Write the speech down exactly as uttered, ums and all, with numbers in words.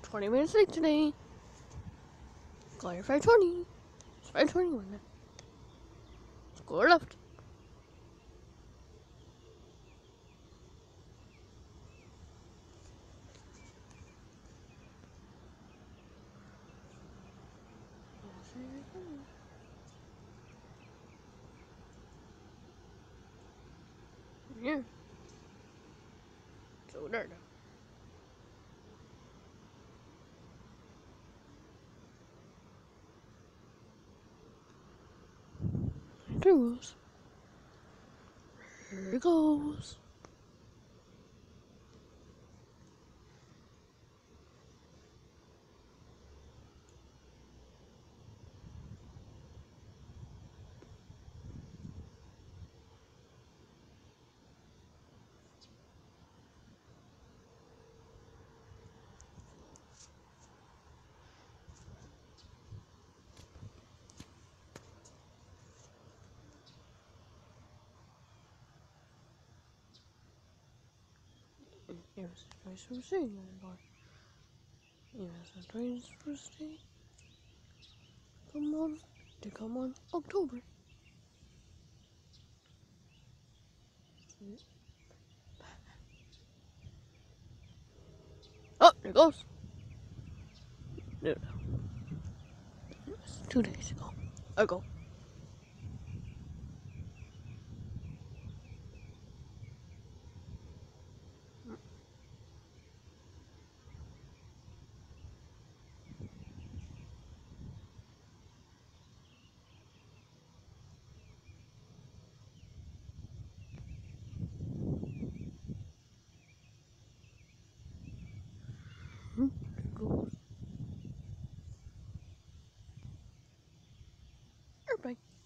twenty minutes late today. Got here five twenty. It's five twenty-one now. Score left. Yeah. So there now. There it goes. There it goes. Yes, twice for staying on Yes, twice for staying. Come on, to come on October. Oh, there it goes. No, no. It's two days ago. Ago. Hmm, there it goes. Bye.